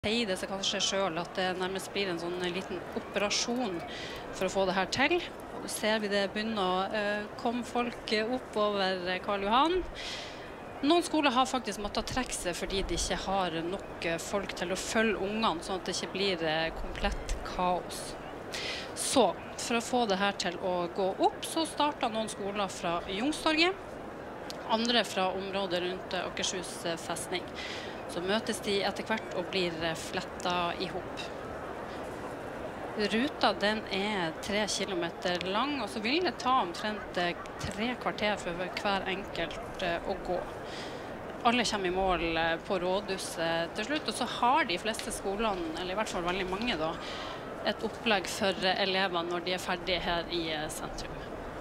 Sier det seg kanskje selv at det nærmest blir en sånn liten operasjon for å få det her til. Og ser vi det begynner å komme folk opp over Karl Johan. Noen skoler har faktisk måttet trekke seg fordi de ikke har nok folk til å følge ungene, sånn at det ikke blir komplett kaos. Så for å få det her til å gå opp, så startet noen skoler fra Youngstorget, andre fra området rundt Akershus festning. Så møtes de etter hvert og blir flettet ihop. Ruta den er 3 kilometer lang, og så vil det ta omtrent 3 kvarter for hver enkelt å gå. Alle kommer i mål på rådhuset til slutt, og så har de fleste skolene, eller i hvert fall veldig mange da, et opplegg for elevene når de er ferdige her i sentrum.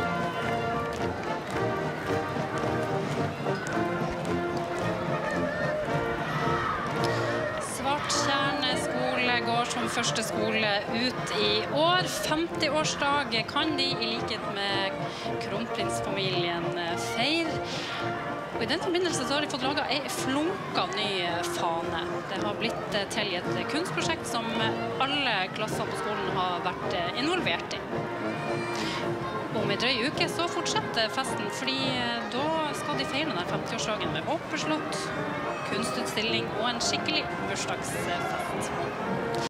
Svartjern skole går som første skole ut i år. 50-årsdag kan de i likhet med kronprinsfamilien feire. Og i den forbindelse så har de fått laget en flunka ny fane. Det har blitt til et kunstprosjekt som alle klassene på skolen har vært involvert i. Om en drøy uke så fortsetter festen, fordi da skal de feire denne 50-årsdagen med åpent slott, kunstutstilling og en skikkelig bursdagsfest.